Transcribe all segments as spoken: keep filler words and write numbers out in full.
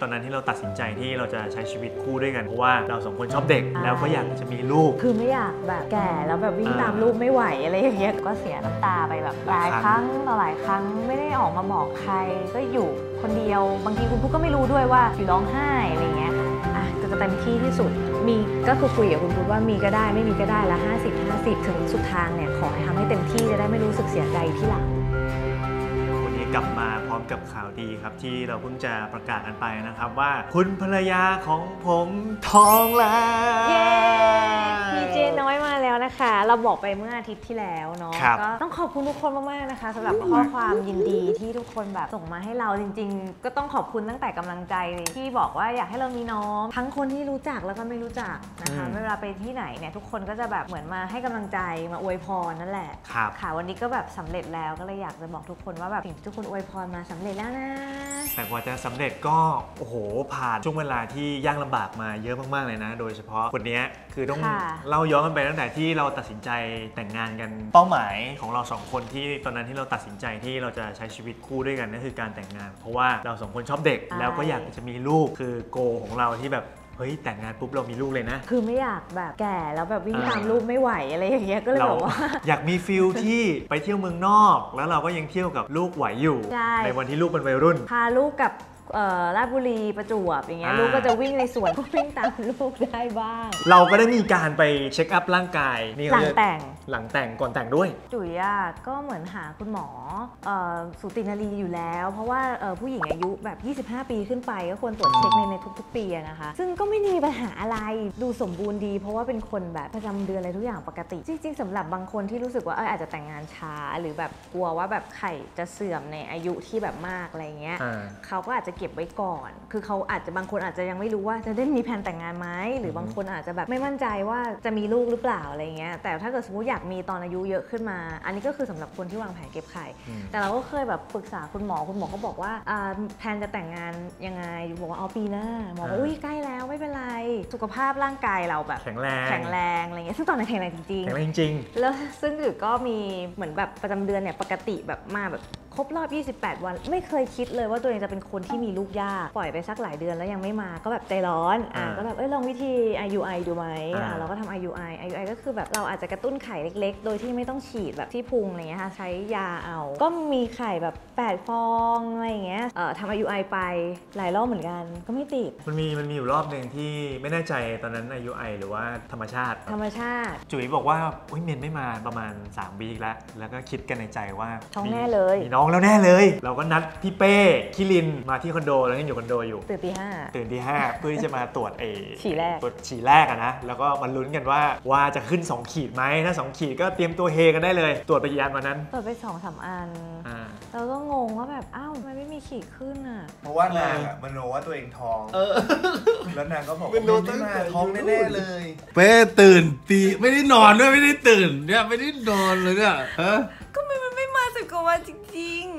ตอนนั้นที่เราตัดสินใจที่เราจะใช้ชีวิตคู่ด้วยกันเพราะว่าเราสองคนชอบเด็กแล้วก็อยากจะมีลูกคือไม่อยากแบบแก่แล้วแบบวิ่งตามลูกไม่ไหวอะไรอย่างเงี้ยก็เสียน้ำตาไปแบบหลายครั้งต่อหลายครั้งไม่ได้ออกมาบอกใครก็อยู่คนเดียวบางทีคุณพุกก็ไม่รู้ด้วยว่าอยู่ร้องไห้อะไรเงี้ยอ่ะจะเต็มที่ที่สุดมีก็คือคุยกับคุณพุกว่ามีก็ได้ไม่มีก็ได้ละห้าสิบห้าสิบถึงสุดทางเนี่ยขอให้ทำให้เต็มที่จะได้ไม่รู้สึกเสียใจที่หลังกลับมาพร้อมกับข่าวดีครับที่เราเพิ่งจะประกาศกันไปนะครับว่าคุณภรรยาของผมท้องแล้วเย้พีเจน้อยมาแล้วนะคะเราบอกไปเมื่ออาทิตย์ที่แล้วเนาะก็ต้องขอบคุณทุกคนมากๆนะคะสำหรับข้อความยินดีที่ทุกคนแบบส่งมาให้เราจริงๆก็ต้องขอบคุณตั้งแต่กำลังใจที่บอกว่าอยากให้เรามีน้องทั้งคนที่รู้จักแล้วก็ไม่รู้จักนะคะเวลาไปที่ไหนเนี่ยทุกคนก็จะแบบเหมือนมาให้กำลังใจมาอวยพรนั่นแหละค่ะวันนี้ก็แบบสำเร็จแล้วก็เลยอยากจะบอกทุกคนว่าแบบสิ่งที่ทุกคนอวยพรมาสำเร็จแล้วนะแต่กว่าจะสำเร็จก็โอ้โหผ่านช่วงเวลาที่ยากลำบากมาเยอะมากๆเลยนะโดยเฉพาะคนนี้คือต้องเล่าย้อนกันไปตั้งแต่ที่เราตัดสินใจแต่งงานกันเป้าหมายของเราสองคนที่ตอนนั้นที่เราตัดสินใจที่เราจะใช้ชีวิตคู่ด้วยกันนั่นคือการแต่งงานเพราะว่าเราสองคนชอบเด็กแล้วก็อยากจะมีลูกคือโกของเราที่แบบเฮ้ยแต่งงานปุ๊บเรามีลูกเลยนะคือไม่อยากแบบแก่แล้วแบบวิ่งตามลูกไม่ไหวอะไรอย่างเงี้ยก็เลยบอกว่าอยากมีฟิลที่ไปเที่ยวเมืองนอกแล้วเราก็ยังเที่ยวกับลูกไหวอยู่ ใน, ในวันที่ลูกเป็นวัยรุ่นพาลูกกับราชบุรีประจวบอย่างเงี้ยลูกก็จะวิ่งในสวนก็วิ่งตามลูกได้บ้างเราก็ได้มีการไปเช็คอัพร่างกายหลังแต่งหลังแต่งก่อนแต่งด้วยจุ๋ยอ่ะก็เหมือนหาคุณหมอสูตินรีอยู่แล้วเพราะว่าผู้หญิงอายุแบบยี่สิบห้าปีขึ้นไปก็ควรตรวจเช็คในในทุกๆปีนะคะซึ่งก็ไม่มีปัญหาอะไรดูสมบูรณ์ดีเพราะว่าเป็นคนแบบประจำเดือนอะไรทุกอย่างปกติจริงๆสำหรับบางคนที่รู้สึกว่าเอออาจจะแต่งงานช้าหรือแบบกลัวว่าแบบไข่จะเสื่อมในอายุที่แบบมากอะไรเงี้ยเขาก็อาจจะเก็บไว้ก่อนคือเขาอาจจะบางคนอาจจะยังไม่รู้ว่าจะได้มีแผนแต่งงานไหมหรือบางคนอาจจะแบบไม่มั่นใจว่าจะมีลูกหรือเปล่าอะไรเงี้ยแต่ถ้าเกิดสมมติอยากมีตอนอายุเยอะขึ้นมาอันนี้ก็คือสำหรับคนที่วางแผนเก็บไข่แต่เราก็เคยแบบปรึกษาคุณหมอคุณหมอก็บอกว่าแผนจะแต่งงานยังไงบอกว่าเอาปีหน้าหมอว่าอุ้ยใกล้แล้วไม่เป็นไรสุขภาพร่างกายเราแบบแข็งแรงแข็งแรงอะไรเงี้ยซึ่งตอนนั้นแข็งแรงจริงๆแข็งแรงจริงแล้วซึ่งก็มีเหมือนแบบประจำเดือนเนี่ยปกติแบบมาแบบครบรอบยี่สิบแปดวันไม่เคยคิดเลยว่าตัวเองจะเป็นคนที่มีลูกยากปล่อยไปสักหลายเดือนแล้วยังไม่มาก็แบบใจร้อนอ่าก็แบบเอ้ยลองวิธี ไอ ยู ไอ ดูไหมอ่าเราก็ทำ ไอ ยู ไอ ไอ ยู ไอ ก็คือแบบเราอาจจะกระตุ้นไข่เล็กๆโดยที่ไม่ต้องฉีดแบบที่พุงอะไรเงี้ยค่ะใช้ยาเอาก็มีไข่แบบแปดฟองอะไรเงี้ยเอ่อทำ ไอ ยู ไอ ไปหลายรอบเหมือนกันก็ไม่ติดมันมีมันมีอยู่รอบหนึ่งที่ไม่แน่ใจตอนนั้น ไอ ยู ไอ หรือว่าธรรมชาติธรรมชาติจุ๋ยบอกว่าอุ้ยเมนไม่มาประมาณสามวีคแล้วแล้วก็คิดกันในใจว่าท้องแน่เลยมีน้องแล้วแน่เลยเราก็นัดพี่เป้คิรินมาที่คอนโดแล้วยังอยู่คอนโดอยู่ตื่นตีห้าตื่นตีห้าเพื่อที่จะมาตรวจเอฉี่แรกตรวจฉี่แรกอะนะแล้วก็มาลุ้นกันว่าว่าจะขึ้นสองขีดไหมถ้าสองขีดก็เตรียมตัวเฮกันได้เลยตรวจไปกี่อันวันนั้นตรวจไปสองสามอันเราก็งงว่าแบบอ้าวทำไมไม่มีขีดขึ้นอ่ะเพราะว่านางอะมโนว่าตัวเองท้องแล้วนางก็บอกว่าไม่มาท้องแน่ๆเลยเป้ตื่นตีไม่ได้นอนด้วยไม่ได้ตื่นเนี่ยไม่ได้นอนเลยเนี่ยฮะก็มันไม่มาสิบกว่าวันจริงๆ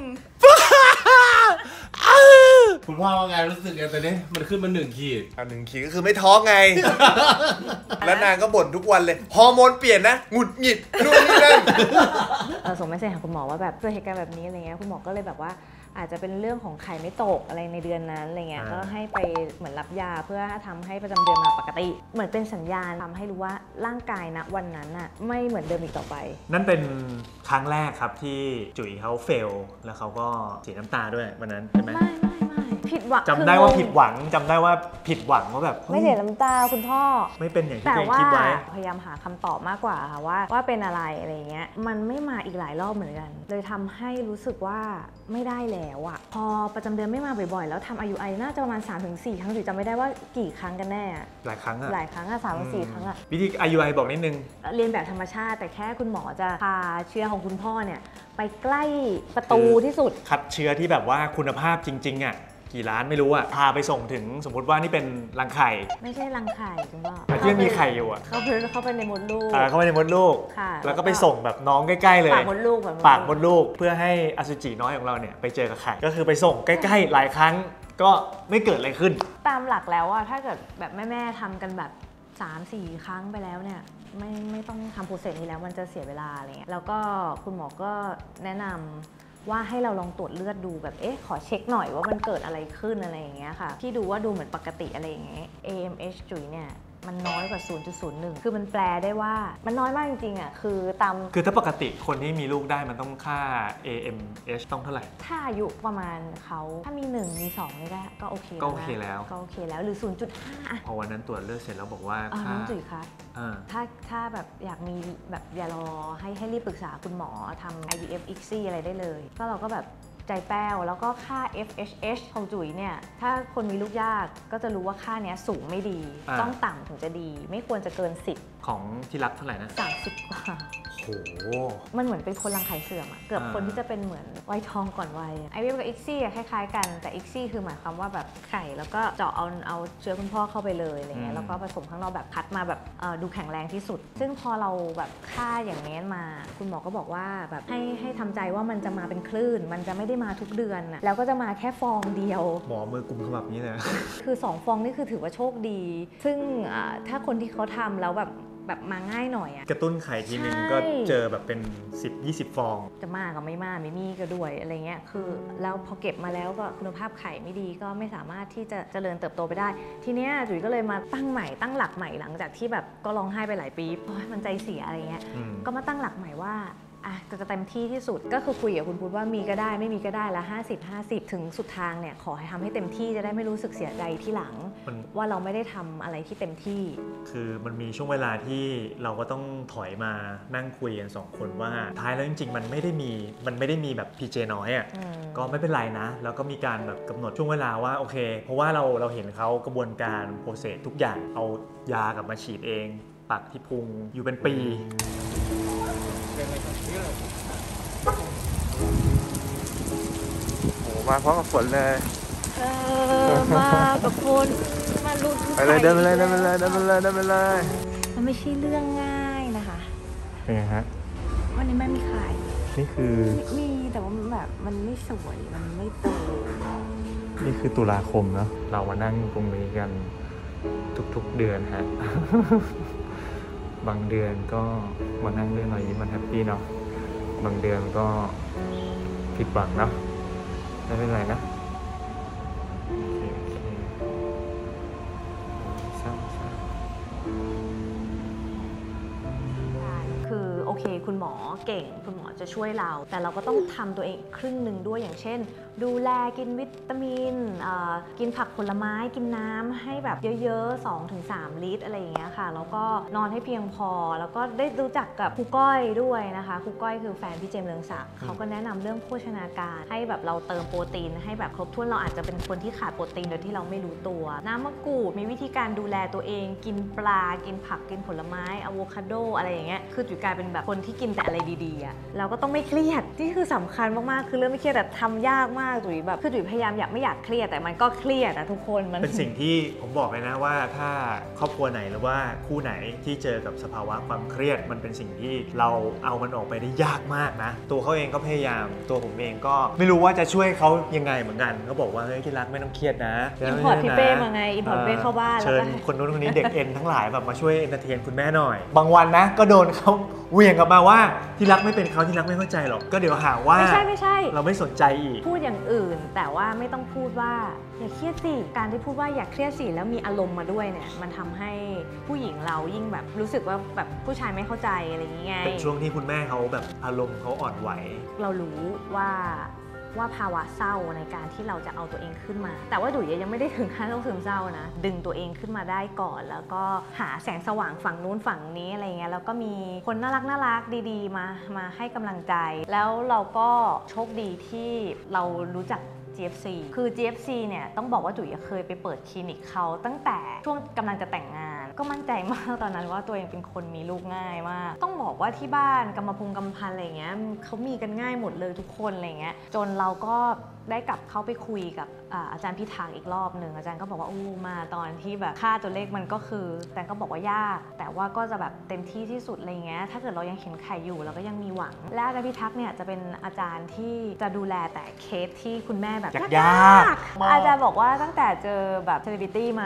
คุณพ่อว่าไงรู้สึกไงตอนนี้มันขึ้นมาหนึ่งขีดอ่ะหนึ่งขีดก็คือไม่ท้องไงแล้วนางก็บ่นทุกวันเลยฮอร์โมนเปลี่ยนนะหงุดหงิดนู่นนี่นั่นส่งไม่เสร็จหาคุณหมอว่าแบบเกิดเหตุการณ์แบบนี้อะไรเงี้ยคุณหมอก็เลยแบบว่าอาจจะเป็นเรื่องของไข่ไม่ตกอะไรในเดือนนั้นอะไรเงี้ยก็ให้ไปเหมือนรับยาเพื่อทำให้ประจำเดือนมาปกติเหมือนเป็นสัญญาณทำให้รู้ว่าร่างกายณวันนั้นน่ะไม่เหมือนเดิมอีกต่อไปนั่นเป็นครั้งแรกครับที่จุ๋ยเขาเฟลแล้วเขาก็เสียน้ำตาด้วยวันนั้นใช่ไหมไม่ไม่ไม่ผิดหวังจำได้ว่าผิดหวังจำได้ว่าผิดหวังว่าแบบไม่เสียน้ำตาคุณพ่อไม่เป็นอย่างที่ตัวเองคิดไว้พยายามหาคำตอบมากกว่าค่ะว่าว่าเป็นอะไรอะไรเงี้ยมันไม่มาอีกหลายรอบเหมือนกันเลยทำให้รู้สึกว่าไม่ได้แล้วอะพอประจำเดือนไม่มาบ่อยๆแล้วทำ ไอ ยู ไอ น่าจะประมาณ สามถึงสี่ ครั้งจุ๋ยจำไม่ได้ว่ากี่ครั้งกันแน่หลายครั้งอะหลายครั้งอะสามถึงสี่ครั้งอะวิธี ไอ ยู ไอ บอกนิดนึงเรียนแบบธรรมชาติแต่แค่คุณหมอจะพาเชื้อของคุณพ่อเนี่ยไปใกล้ประตูที่สุดคัดเชื้อที่แบบว่าคุณภาพจริงๆอะกี่ล้านไม่รู้อะพาไปส่งถึงสมมติว่านี่เป็นรังไข่ไม่ใช่รังไข่คุณพ่อที่มันมีไข่อยู่อะเข้าไปเข้าไปในมดลูกเข้าไปในมดลูกแล้วก็ไปส่งแบบน้องใกล้ๆเลยปากมดลูกปากมดลูกเพื่อให้อสุจิน้อยของเราเนี่ยไปเจอกับไข่ก็คือไปส่งใกล้ๆหลายครั้งก็ไม่เกิดอะไรขึ้นตามหลักแล้วอะถ้าเกิดแบบแม่ๆทำกันแบบ สามสี่ ครั้งไปแล้วเนี่ยไม่ไม่ต้องทำโปรเซสนี้แล้วมันจะเสียเวลาอะไรเงี้ยแล้วก็คุณหมอก็แนะนำว่าให้เราลองตรวจเลือดดูแบบเอ๊ะขอเช็คหน่อยว่ามันเกิดอะไรขึ้นอะไรอย่างเงี้ยค่ะที่ดูว่าดูเหมือนปกติอะไรอย่างเงี้ย เอ เอ็ม เอช จุ๋ยเนี่ยมันน้อยกว่า ศูนย์จุดศูนย์หนึ่ง คือมันแปลได้ว่ามันน้อยมากจริงๆอ่ะคือตามคือถ้าปกติคนที่มีลูกได้มันต้องค่า เอ เอ็ม เอช ต้องเท่าไหร่ถ้าอายุประมาณเขาถ้ามีหนึ่งมีสองนี่ได้ก็โอเคก็โอเคแล้วก็โอเคแล้วหรือ ศูนย์จุดห้าพอวันนั้นตรวจเลือดเสร็จแล้วบอกว่าค่าน้องจุ๋ยคะถ้าถ้าแบบอยากมีแบบอย่ารอให้ให้รีบปรึกษาคุณหมอทำ ไอ วี เอฟ อี ซี อะไรได้เลยก็เราก็แบบใจแป้วแล้วก็ค่า เอฟ เอช เอช ของจุ๋ยเนี่ยถ้าคนมีลูกยากก็จะรู้ว่าค่านี้สูงไม่ดีต้องต่ำถึงจะดีไม่ควรจะเกินสิบของที่รักเท่าไหร่นะสามสิบกว่าโอ้โหมันเหมือนเป็นคนรังไข่เสื่อมอะเกือบคนที่จะเป็นเหมือนวัยทองก่อนวัยไอวีเอฟกับอีกซี่คล้ายๆกันแต่อีกซี่คือหมายความว่าแบบไข่แล้วก็เจาะเอาเอาเชื้อคุณพ่อเข้าไปเลยอะไรเงี้ยแล้วก็ผสมข้างนอกแบบคัดมาแบบดูแข็งแรงที่สุดซึ่งพอเราแบบค่าอย่างนี้มาคุณหมอก็บอกว่าแบบให้ให้ทำใจว่ามันจะมาเป็นคลื่นมันจะไม่ได้มาทุกเดือนอะแล้วก็จะมาแค่ฟองเดียวหมอมือกุมขมับนี้เลยคือสองฟองนี่คือถือว่าโชคดีซึ่งถ้าคนที่เขาทำแล้วแบบแบบมาง่ายหน่อยอะกระตุ้นไข่ทีนึงก็เจอแบบเป็น สิบถึงยี่สิบ ฟองจะมากก็ไม่มากไม่มีก็ด้วยอะไรเงี้ยคือแล้วพอเก็บมาแล้วก็คุณภาพไข่ไม่ดีก็ไม่สามารถที่จะเจริญเติบโตไปได้ทีเนี้ยจุ๋ยก็เลยมาตั้งใหม่ตั้งหลักใหม่หลังจากที่แบบก็ร้องไห้ไปหลายปีเพราะมันใจเสียอะไรเงี้ยก็มาตั้งหลักใหม่ว่าอ่ะจะเต็มที่ที่สุดก็คือคุยกับคุณพุทธว่ามีก็ได้ไม่มีก็ได้ละห้าสิบ ห้าสิบถึงสุดทางเนี่ยขอให้ทำให้เต็มที่จะได้ไม่รู้สึกเสียใจที่หลังว่าเราไม่ได้ทำอะไรที่เต็มที่คือมันมีช่วงเวลาที่เราก็ต้องถอยมานั่งคุยกันสองคนว่าท้ายแล้วจริงๆมันไม่ได้มีมันไม่ได้มีแบบพีเจน้อยอ่ะก็ไม่เป็นไรนะแล้วก็มีการแบบกำหนดช่วงเวลาว่าโอเคเพราะว่าเราเราเห็นเขากระบวนการโปรเซสทุกอย่างเอายากลับมาฉีดเองปักที่พุงอยู่เป็นปีโอ้มาพร้อมกับฝนเลยเออมากับฝนมาลุ้นไปเลยเดินไปเลยเดินไปเลยเดินไปเลยเดินไปเลยมันไม่ใช่เรื่องง่ายนะคะเป็นไงฮะวันนี้ไม่มีไข่นี่คือมีแต่ว่าแบบมันไม่สวยมันไม่โตนี่คือตุลาคมเนาะเรามานั่งตรงนี้กันทุกๆเดือนฮะบางเดือนก็มานั่งเรื่องรอยยิ้มมันแฮปปี้เนาะบางเดือนก็ผิดหวังเนาะไม่เป็นไรนะโอเคโอเคเศร้าเศร้าคือโอเคคุณหมอเก่งคุณหมอจะช่วยเราแต่เราก็ต้องทำตัวเองครึ่งหนึ่งด้วยอย่างเช่นดูแลกินวิตามินกินผักผลไม้กินน้ำให้แบบเยอะๆ สองถึงสาม ลิตรอะไรอย่างเงี้ยค่ะแล้วก็นอนให้เพียงพอแล้วก็ได้รู้จักกับครูก้อยด้วยนะคะครูก้อยคือแฟนพี่เจมส์เรืองศักดิ์เขาก็แนะนำเรื่องโภชนาการให้แบบเราเติมโปรตีนให้แบบครบถ้วนเราอาจจะเป็นคนที่ขาดโปรตีนโดยที่เราไม่รู้ตัวน้ำมะกรูดมีวิธีการดูแลตัวเองกินปลากินผักกินผลไม้อะโวคาโดอะไรอย่างเงี้ยคือจุ๋ยกลายเป็นแบบคนที่กินแต่อะไรดีๆอะเราก็ต้องไม่เครียดที่คือสำคัญมากๆคือเรื่องไม่เครียดแต่ทำยากมากจุ๋ยแบบคือจุ๋ยพยายามอยากไม่อยากเครียดแต่มันก็เครียดอะทุกคนมันเป็นสิ่งที่ผมบอกเลยนะว่าถ้าครอบครัวไหนหรือว่าคู่ไหนที่เจอกับสภาวะความเครียดมันเป็นสิ่งที่เราเอามันออกไปได้ยากมากนะตัวเขาเองก็พยายามตัวผมเองก็ไม่รู้ว่าจะช่วยเขายังไงเหมือนกันเขาบอกว่าเฮ้ยที่รักไม่ต้องเครียดนะอินพอร์ตพี่เป้มาไงอินพอร์ตเป้เข้าบ้านเชิญคนนู้นคนนี้เด็กเอ็นทั้งหลายแบบมาช่วยเอนเตอร์เทนคุณแม่หน่อยบางวันนะก็โดนเขาเหวี่ยงกลับมาว่าที่รักไม่เป็นเขาที่รักไม่เข้าใจหรอกก็เดี๋ยวหาว่าไม่ใช่ไม่ใช่เราไม่สนใจอีกพูดอย่างอื่นแต่ว่าไม่ต้องพูดว่าอย่าเครียดสิการที่พูดว่าอย่าเครียดสิแล้วมีอารมณ์มาด้วยเนี่ยมันทำให้ผู้หญิงเรายิ่งแบบรู้สึกว่าแบบผู้ชายไม่เข้าใจอะไรอย่างเงี้ยเป็นช่วงที่คุณแม่เขาแบบอารมณ์เขาอ่อนไหวเรารู้ว่าว่าภาวะเศร้าในการที่เราจะเอาตัวเองขึ้นมาแต่ว่าดุ๋ยยังไม่ได้ถึงขั้นต้องซึมเศร้านะดึงตัวเองขึ้นมาได้ก่อนแล้วก็หาแสงสว่างฝั่งนู้นฝั่งนี้อะไรเงี้ยแล้วก็มีคนน่ารักน่ารักดีๆมามาให้กำลังใจแล้วเราก็โชคดีที่เรารู้จัก จี เอฟ ซี คือ จี เอฟ ซี เนี่ยต้องบอกว่าจุ๋ยเคยไปเปิดคลินิกเขาตั้งแต่ช่วงกำลังจะแต่งงานก็มั่นใจมากตอนนั้นว่าตัวเองเป็นคนมีลูกง่ายมากต้องบอกว่าที่บ้านกรรมพุงกรรมพันธุ์อะไรเงี้ยเขามีกันง่ายหมดเลยทุกคนอะไรเงี้ยจนเราก็ได้กลับเข้าไปคุยกับอาจารย์พิทักษ์อีกรอบหนึ่งอาจารย์ก็บอกว่าอู้มาตอนที่แบบค่าตัวเลขมันก็คือแต่ก็บอกว่ายากแต่ว่าก็จะแบบเต็มที่ที่สุดอะไรเงี้ยถ้าเกิดเรายังเห็นไข่อยู่เราก็ยังมีหวังและอาจารย์พิทักษ์เนี่ยจะเป็นอาจารย์ที่จะดูแลแต่เคสที่คุณแม่แบบยากอาจารย์บอกว่าตั้งแต่เจอแบบเซเลบริตี้มาเนี่ยค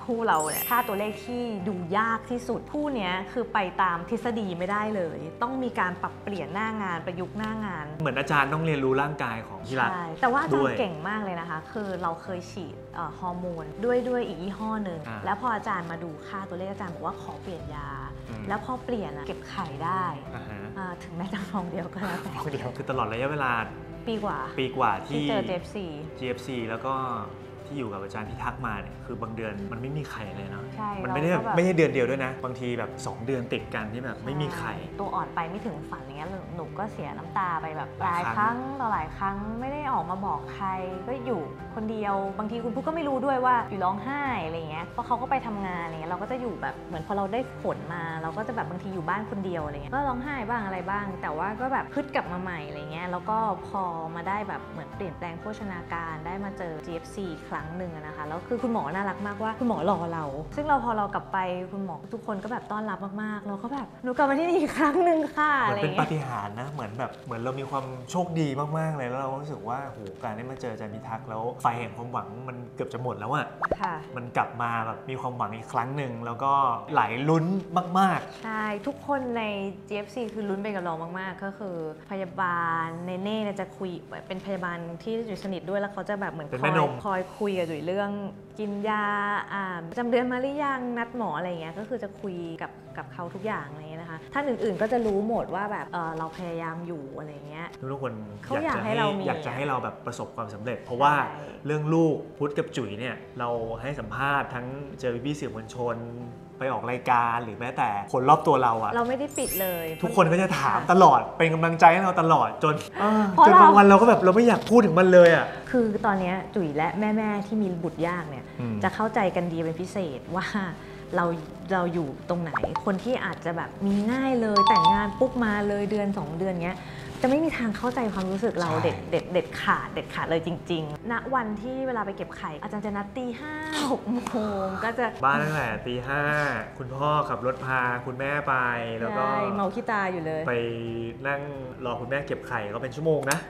คู่เราเนี่ยค่าตัวเลขที่ดูยากที่สุดคู่นี้คือไปตามทฤษฎีไม่ได้เลยต้องมีการปรับเปลี่ยนหน้างานประยุกต์หน้างานเหมือนอาจารย์ต้องเรียนรู้ร่างกายของที่รักใช่แต่ว่าอาจารย์เก่งมากเลยนะคะคือเราเคยฉีดฮอร์โมนด้วยด้วยอีกยี่ห้อหนึ่งแล้วพออาจารย์มาดูค่าตัวเลขอาจารย์บอกว่าขอเปลี่ยนยาแล้วพอเปลี่ยนเก็บไข่ได้ถึงแม้จะฟองเดียวก็แล้วแต่ฟองเดียวคือตลอดระยะเวลาปีกว่าปีกว่าที่เจอ จี เอฟ ซีจี เอฟ ซี แล้วก็ที่อยู่กับอาจารย์ที่ทักมาเนี่ยคือบางเดือนมันไม่มีไข่เลยเนาะมันไม่ได้แบบไม่ใช่เดือนเดียวด้วยนะบางทีแบบสองเดือนติดกันที่แบบไม่มีไข่ตัวอ่อนไปไม่ถึงฝันอย่างเงี้ยหนูก็เสียน้ำตาไปแบบหลายครั้งต่อหลายครั้งไม่ได้ออกมาบอกใครก็อยู่คนเดียวบางทีคุณพุกก็ไม่รู้ด้วยว่าอยู่ร้องไห้อะไรเงี้ยเพราะเขาก็ไปทำงานอะไรเงี้ยเราก็จะอยู่แบบเหมือนพอเราได้ผลมาเราก็จะแบบบางทีอยู่บ้านคนเดียวอะไรเงี้ยก็ร้องไห้บ้างอะไรบ้างแต่ว่าก็แบบพึดกลับมาใหม่อะไรเงี้ยแล้วก็พอมาได้แบบเหมือนเปลี่ยนแปลงโภชนาการได้มาเจอ จี เอฟ ซี ครั้งหนึ่งนะคะแล้วคือคุณหมอน่ารักมากว่าคุณหมอรอเราซึ่งเราพอเรากลับไปคุณหมอทุกคนก็แบบต้อนรับมากๆเราก็แบบหนูกลับมาที่นี่อีกครั้งหนึ่งค่ะเหมือนเป็นปาฏิหาริย์นะเหมือนแบบเหมือนเรามีความโชคดีมากๆเลยแล้วเรารู้สึกว่าโหการได้มาเจออาจารย์พิทักษ์แล้วไฟแห่งความหวังมันเกือบจะหมดแล้วอะมันกลับมาแบบมีความหวังอีกครั้งหนึ่งแล้วก็ไหลลุ้นมากๆใช่ทุกคนใน จี เอฟ ซี คือลุ้นไปกับเรามากๆก็คือพยาบาลเนเน่จะคุยเป็นพยาบาลที่จุ๋ยสนิทด้วยแล้วเขาจะแบบเหมือนคอยคอยคุยกับจุ๋ยเรื่องกินยาประจำเดือนมาหรือยังนัดหมออะไรเงี้ยก็คือจะคุยกับกับเขาทุกอย่างอะไรเงี้ยนะคะท่านอื่นๆก็จะรู้หมดว่าแบบเออเราพยายามอยู่อะไรเงี้ยทุกคนเขาอยากให้เรามีอยากจะให้เราแบบประสบความสำเร็จเพราะว่าเรื่องลูกพุทธกับจุ๋ยเนี่ยเราให้สัมภาษณ์ทั้งเจอพี่ๆสื่อมวลชนไปออกรายการหรือแม้แต่คนรอบตัวเราอะเราไม่ได้ปิดเลยทุกคนก็จะถามตลอดเป็นกำลังใจให้เราตลอดจนจนบางวันเราก็แบบเราไม่อยากพูดถึงมันเลยอะคือตอนนี้จุ๋ยและแม่ๆที่มีบุตรยากเนี่ยจะเข้าใจกันดีเป็นพิเศษว่าเราเราอยู่ตรงไหนคนที่อาจจะแบบมีง่ายเลยแต่งงานปุ๊บมาเลยเดือนสองเดือนเงี้ยจะไม่มีทางเข้าใจความรู้สึกเราเด็ดเด็ดเด็ดขาดเด็ดขาดเลยจริงๆณวันที่เวลาไปเก็บไข่อาจารย์จะนัดตีห้าหกโมงก็จะบ้านตั้งแต่ตีห้าคุณพ่อขับรถพาคุณแม่ไปแล้วก็เมาขี้ตาอยู่เลยไปนั่งรอคุณแม่เก็บไข่ก็เป็นชั่วโมงนะ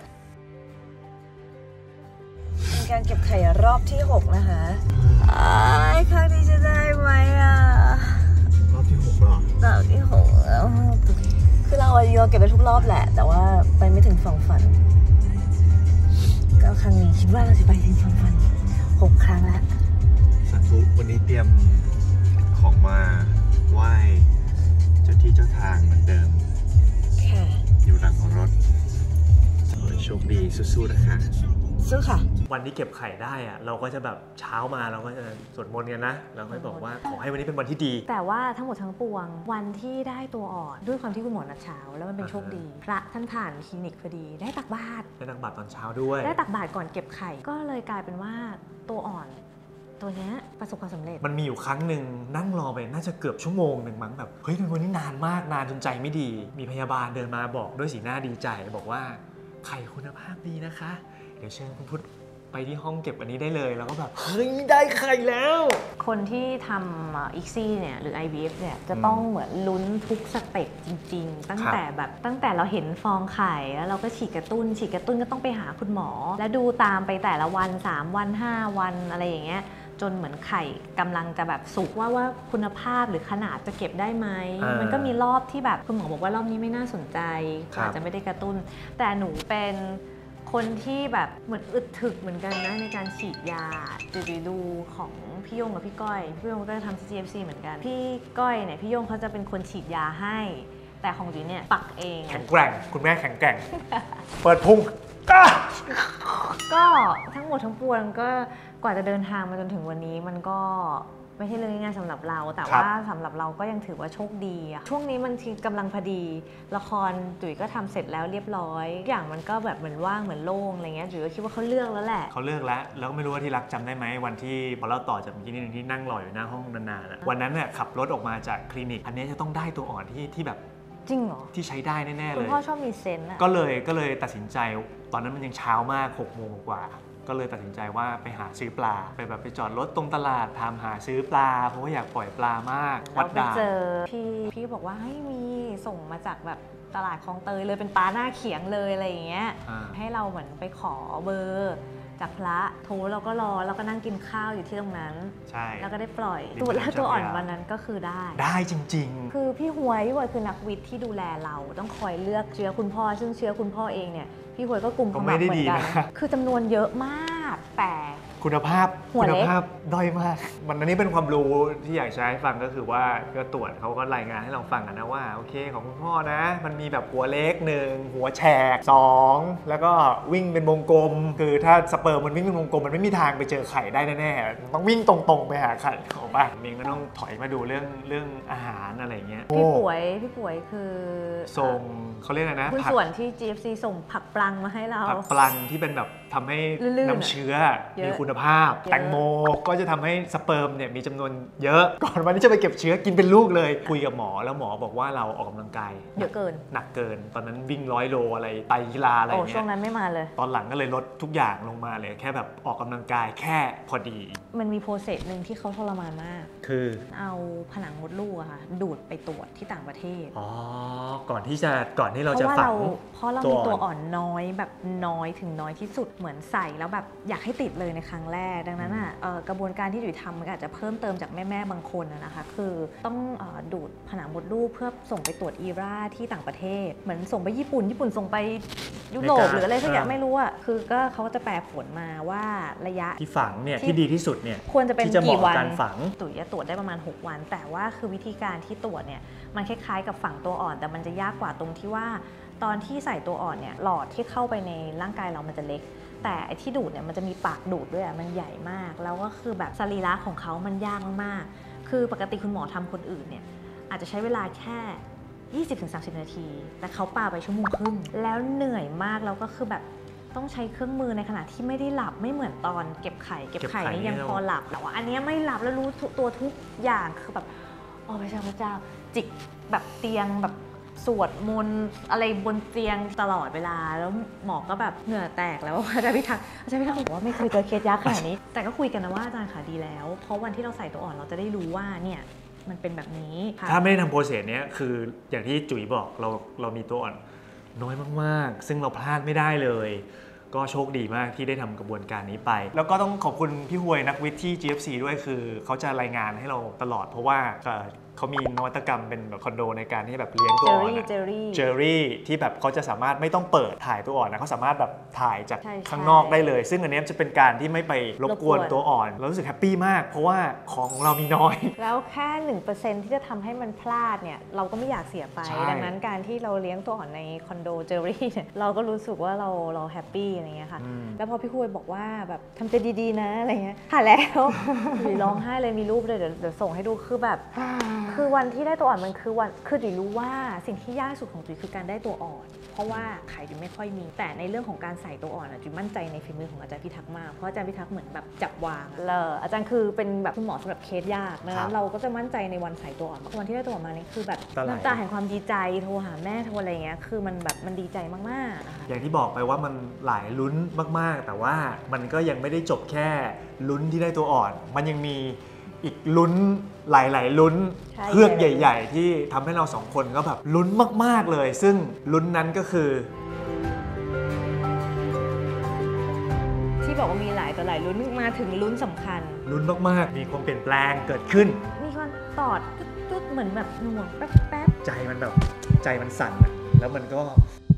เป็นการเก็บไข่รอบที่หกนะคะไอ้ครั้งนี้จะได้ไหมอ่ะรอบที่หกหรอรอบที่หกแล้วคือเราเราเก็บไปทุกรอบแหละแต่ว่าไปไม่ถึงฝั่งฝันก็ครั้งนี้คิดว่าเราจะไปถึงฝั่งฝันหกครั้งแล้วสาธุวันนี้เตรียมของมาไหว้เจ้าที่เจ้าทางเหมือนเดิมค่ะอยู่หลังของรถโชคดีสู้ๆนะคะสู้ค่ะวันที่เก็บไข่ได้อะเราก็จะแบบเช้ามาเราก็จะสวดมนต์กันนะเราก็บอกว่าขอให้วันนี้เป็นวันที่ดีแต่ว่าทั้งหมดทั้งปวงวันที่ได้ตัวอ่อนด้วยความที่คุณหมอนัดเช้าแล้วมันเป็นโชคดีพระท่านผ่านคลินิกพอดีได้ตักบาตรได้ตักบาตรตอนเช้าด้วยได้ตักบาตรก่อนเก็บไข่ก็เลยกลายเป็นว่าตัวอ่อนตัวนี้ประสบความสำเร็จมันมีอยู่ครั้งหนึ่งนั่งรอไปน่าจะเกือบชั่วโมงหนึ่งมั้งแบบเฮ้ยวันนี้นานมากนานจนใจไม่ดีมีพยาบาลเดินมาบอกด้วยสีหน้าดีใจบอกว่าไข่คุณภาพดีนะคะเดี๋ยวเชิญคุณพุทธไปที่ห้องเก็บอันนี้ได้เลยแล้วก็แบบเฮ้ยได้ไข่แล้วคนที่ทำอีกซี่เนี่ยหรือ ไอ วี เอฟ เนี่ยจะต้องเหมือนลุ้นทุกสเต็ปจริงๆตั้งแต่แบบตั้งแต่เราเห็นฟองไข่แล้วเราก็ฉีดกระตุ้นฉีดกระตุ้นก็ต้องไปหาคุณหมอและดูตามไปแต่ละวันสามวันห้าวันอะไรอย่างเงี้ยจนเหมือนไข่กำลังจะแบบสุกว่าว่าคุณภาพหรือขนาดจะเก็บได้ไหมมันก็มีรอบที่แบบคุณหมอบอกว่ารอบนี้ไม่น่าสนใจอาจจะไม่ได้กระตุ้นแต่หนูเป็นคนที่แบบเหมือนอึดถึกเหมือนกันนะในการฉีดยาจะไปดูของพี่ยงกับพี่ก้อยพี่ยงก็จะทำ จี เอฟ ซี เหมือนกันพี่ก้อยเนี่ยพี่ยงเขาจะเป็นคนฉีดยาให้แต่ของจุ๋ยเนี่ยปักเองแข็งแกร่งคุณแม่แข็งแกร่ง เปิดพุงก็ทั้งหมดทั้งปวงก็กว่าจะเดินทางมาจนถึงวันนี้มันก็ไม่ใช่เรื่องง่ายสำหรับเราแต่ว่าสำหรับเราก็ยังถือว่าโชคดีอะช่วงนี้มันกำลังพอดีละครจุ๋ยก็ทำเสร็จแล้วเรียบร้อยอย่างมันก็แบบเหมือนว่างเหมือนโล่งอะไรเงี้ยจุ๋ยก็คิดว่าเขาเลือกแล้วแหละเขาเลือกแล้วแล้วก็ไม่รู้ว่าที่รักจำได้ไหมวันที่พอเราต่อจากเมื่อกี้นิดนึงที่นั่งรออยู่หน้าห้องนานๆวันนั้นเนี่ยขับรถออกมาจากคลินิกอันนี้จะต้องได้ตัวอ่อนที่ที่แบบจริงเหรอที่ใช้ได้แน่ๆเลยคุณพ่อชอบมีเซนส์อะก็เลยก็เลยตัดสินใจตอนนั้นมันยังเช้ามากหกโมงกว่าก็เลยตัดสินใจว่าไปหาซื้อปลาไปแบบไปจอดรถตรงตลาดทำหาซื้อปลาเพราะว่าอยากปล่อยปลามากวัดดาเจอพี่พี่บอกว่าให้มีส่งมาจากแบบตลาดคลองเตยเลยเป็นปลาหน้าเขียงเลยอะไรอย่างเงี้ยให้เราเหมือนไปขอเบอร์จกับพระโทแล้วก็รอแล้วก็นั่งกินข้าวอยู่ที่ตรงนั้นใช่แล้วก็ได้ปล่อยริมตัวแล้วน้ำตัวอ่อนเจ้าพระยาวันนั้นก็คือได้ได้จริงคือพี่หวยพี่หวยคือนักวิทย์ที่ดูแลเราต้องคอยเลือกเชื้อคุณพ่อ ซึ่งเชื้อคุณพ่อเองเนี่ยพี่หวยก็กลุ่มขก็มัไม่บได้เหมือดีนกันนะคือจำนวนเยอะมาก แต่ๆ คุณภาพหัวคุเล็ณกภาพด้อยมาก มันอันนี้เป็นความรู้ที่อยากใช้ให้ฟังก็คือว่าก็ตรวจเขาก็รายงานให้เราฟังกันนะว่าโอเคของคุณพ่อนะ มันมีแบบหัวเล็กหนึ่งหัวแฉกสองแล้วก็วิ่งเป็นวงกลม คือถ้าสเปิร์มมันวิ่งเป็นวงกลมมันไม่มีทางไปเจอไข่ได้แน่ๆต้องวิ่งตรงๆไปหาไข่ของบ้านมิงก็ต้องถอยมาดูเรื่องเรื่องอาหารอะไรเงี้ยพี่ป่วยพี่ป่วยคือส่งเขาเรียกอะไรนะหุ้นผักส่วนที่ จี เอฟ ซี ส่งผักปลังมาให้เราผักปลังที่เป็นแบบทำให้ลื่นๆน้ำเชื้อเยอะมีคุณภาพเยอะแตงโมก็จะทำให้สเปิร์มเนี่ยมีจำนวนเยอะ ก่อนวันนี้จะไปเก็บเชื้อกินเป็นลูกเลย คุยกับหมอแล้วหมอบอกว่าเราออกกำลังกายเยอะเกินหนักเกิน ตอนนั้นวิ่งร้อยโลอะไรไตรกีฬาอะไรอโอ้ย่างช่เงี้วงยนั้นไม่มาเลยตอนหลังก็เลยลดทุกอย่างลงมาเลย แค่แบบออกกำลังกายแค่พอดีมันมีโปรเซสหนึ่งที่เขาทรมานมากคือเอาผนังมดลูกอะค่ะดูดไปตรวจที่ต่างประเทศอ๋อก่อนที่จะก่อนที่เราเพจะราะว่าฝัเรางเพราะเราตัวมีอ่อนตัวอ่อนน้อยแบบน้อยถึงน้อยที่สุดเหมือนใส่แล้วแบบอยากให้ติดเลยในครั้งแรก ดังนั้นอ่ะเอ่อกระบวนการที่จุ๋ยทำมันก็อาจจะเพิ่มเติมจากแม่ๆบางคนอะนะคะคือต้องเอ่อดูดผนังมดลูกเพื่อส่งไปตรวจอีราที่ต่างประเทศ เหมือนส่งไปญี่ปุ่นญี่ปุ่นส่งไปยุโรปหรืออะไรสักอย่างไม่รู้อ่ะคือก็เขาก็จะแปลผลมาว่าระยะที่ฝังเนี่ยที่ที่ดีที่สุดเนี่ยควรจะเป็นที่จะเหมาะกี่วันการฝังตุ๋ยจะตรวจได้ประมาณหกวัน แต่ว่าคือวิธีการที่ตรวจเนี่ยมันคล้ายๆกับฝังตัวอ่อน แต่มันจะยากกว่าตรงที่ว่าตอนที่ใส่ตัวอ่อนเนี่ยหลอดที่เข้าไปในร่างกายเรามันจะเล็ก แต่ไอ้ที่ดูดเนี่ยมันจะมีปากดูดด้วยอะมันใหญ่มาก แล้วก็คือแบบสรีระของเขามันยากมากๆคือปกติคุณหมอทำคนอื่นเนี่ยอาจจะใช้เวลาแค่ ยี่สิบถึงสามสิบ นาที แต่เขาปาไปชั่วโมงครึ่งแล้วเหนื่อยมากแล้วก็คือแบบต้องใช้เครื่องมือในขณะที่ไม่ได้หลับไม่เหมือนตอนเก็บไข่เก็บไข่นี่ยังพอหลับแต่ว่าอันเนี้ยไม่หลับแล้วรู้ตัวทุกอย่างคือแบบโอ้พระเจ้าพระเจ้าจิกแบบเตียงแบบสวดมนต์อะไรบนเตียงตลอดเวลาแล้วหมอก็แบบเหงื่อแตกแล้วอาจารย์พิทักษ์อาจารย์พิทักษ์บอกว่าไม่เคยเจอเคสยากขนาดนี้ แต่ก็คุยกันนะว่าอาจารย์ขาดีแล้วเพราะวันที่เราใส่ตัวอ่อนเราจะได้รู้ว่าเนี่ยมันเป็นแบบนี้ค่ะถ้าไม่ได้ทำโปรเซสเนี้ยคืออย่างที่จุ๋ยบอกเราเรามีตัวอ่อนน้อยมากๆ ซึ่งเราพลาดไม่ได้เลย ก็โชคดีมากที่ได้ทำกระบวนการนี้ไป แล้วก็ต้องขอบคุณพี่หวยนักวิทย์ที่ จี เอฟ ซี ด้วยคือเขาจะรายงานให้เราตลอด เพราะว่าเอ่อเขามีนวัตกรรมเป็นแบบคอนโดในการที่แบบเลี้ยงตัวอ่อนเจอรี่เจอรี่ที่แบบเขาจะสามารถไม่ต้องเปิดถ่ายตัวอ่อนนะเขาสามารถแบบถ่ายจากใช่ใช่ข้างนอกได้เลย ซึ่งอันเนี้ยจะเป็นการที่ไม่ไปรบกวนรบกวนตัวอ่อนเรารู้สึกแฮปปี้มาก เพราะว่าของของเรามีน้อยแล้วแค่ หนึ่งเปอร์เซ็นต์ ที่จะทำให้มันพลาดเนี่ยเราก็ไม่อยากเสียไปใช่ดังนั้นการที่เราเลี้ยงตัวอ่อนในคอนโดเจอรี่เนี่ยเราก็รู้สึกว่าเราเราแฮปปี้อะไรเงี้ยค่ะอืมแล้วพอพี่คุยบอกว่าแบบทำใจดีๆนะอะไรเงี้ยถ่ายแล้ว หรือร้องไห้เลยมีรูปเลยเดี๋ยวเดี๋ยวส่งให้ดูคือแบบ คือวันที่ได้ตัวอ่อนมันคือวันคือจุ๋ยรู้ว่าสิ่งที่ยากที่สุดของจุ๋ยคือการได้ตัวอ่อน เพราะว่าไข่จุ๋ยไม่ค่อยมีแต่ในเรื่องของการใส่ตัวอ่อนอะจุ๋ยมั่นใจในฝีมือของอาจารย์พิทักษ์มากเพราะอาจารย์พิทักษ์เหมือนแบบจับวางเลยอาจารย์คือเป็นแบบคุณหมอสำหรับเคสยากดังนั้นเราก็จะมั่นใจในวันใส่ตัวอ่อนวันที่ได้ตัวอ่อนมานี่คือแบบตาไหลน้ำตาแห่งความดีใจโทรหาแม่โทรอะไรเงี้ยคือมันแบบมันดีใจมากๆนะคะอย่างที่บอกไปว่ามันหลายลุ้นมากๆ แต่ว่ามันก็ยังไม่ได้จบแค่ลุ้นที่ได้ตัวอ่อน มันยังมีอีกลุ้นหลายๆลุ้นใช่เพือกใหญ่ ๆ ที่ทำให้เราสองคนก็แบบลุ้นมากๆเลย ซึ่งลุ้นนั้นก็คือที่บอกว่ามีหลายต่อหลายลุ้นมาถึงลุ้นสำคัญลุ้นมากๆ มีความเปลี่ยนแปลงเกิดขึ้นมีคนตอดตุ๊ดๆเหมือนแบบหน่วงแป๊บๆใจมันแบบใจมันสั่นอะแล้วมันก็